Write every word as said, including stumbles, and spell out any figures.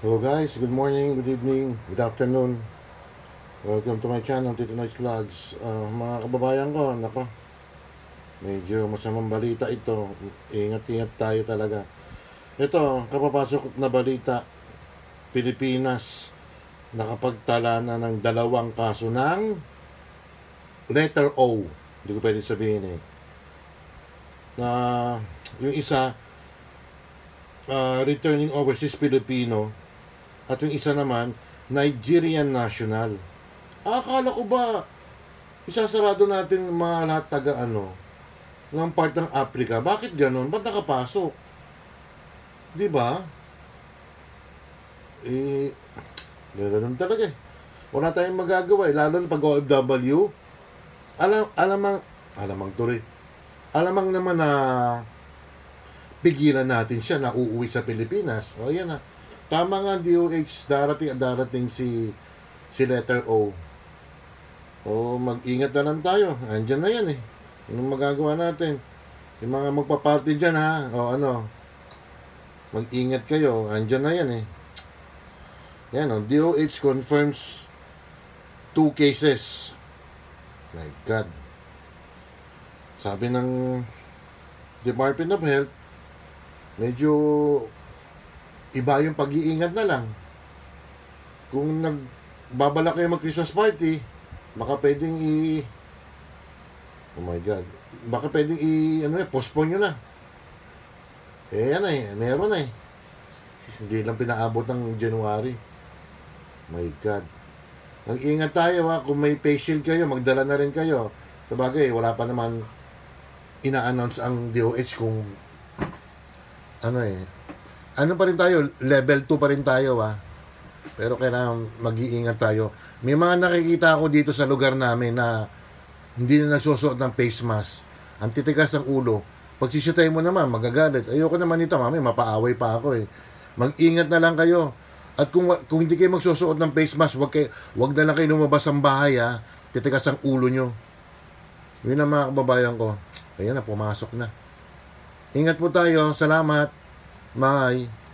Hello guys, good morning, good evening, good afternoon. Welcome to my channel, Tito Noise Vlogs. uh, Mga kababayan ko, nako, medyo masamang balita ito. Ingat-ingat tayo talaga. Ito, kapapasok na balita. Pilipinas nakapagtala na ng dalawang kaso ng letter O. Hindi ko pwede sabihin eh. Na yung isa, uh, returning overseas Filipino, at yung isa naman, Nigerian national. Akala ko ba, isasarado natin mga lahat taga ano, ng part ng Africa. Bakit ganun? Ba't nakapasok? Di ba? Eh, ganun talaga eh. Wala tayong magagawa eh. Lalo na pag O F W. Alam, alamang, alamang tuloy. Alamang naman na pigilan natin siya na uuwi sa Pilipinas. O yan na. Tama nga, D O H, darating at darating si si letter O. O mag-ingat na lang tayo. Andyan na yan eh. Anong magagawa natin? Yung mga magpa-party dyan ha. O ano, mag-ingat kayo. Andyan na yan eh. Yan o, D O H confirms two cases. My God. Sabi ng Department of Health, medyo iba yung pag-iingat na lang. Kung nagbabala kayo mag-Christmas party, baka pwedeng i... Oh my God. Baka pwedeng i... Ano eh, postpone nyo na. Eh, yan eh. Meron eh. Hindi lang pinaabot ng January. My God. Mag-ingat tayo ha. Kung may face shield kayo, magdala na rin kayo. Sabagay, wala pa naman ina-announce ang D O H kung ano eh. Ano pa rin tayo? Level two pa rin tayo ha. Pero kailangan mag-iingat tayo. May mga nakikita ako dito sa lugar namin na hindi na nagsusuot ng face mask. Ang titigas ng ulo. Pag sisitay mo naman, magagalit. Ayoko naman ito, mami, mapaaway pa ako eh. Mag-ingat na lang kayo. At kung, kung hindi kayo magsusuot ng face mask, wag, kayo, wag na lang kayo lumabas ang bahay ha. Titigas ang ulo nyo. Yun ang mga kababayan ko. Ayan na, pumasok na. Ingat po tayo. Salamat. Bye.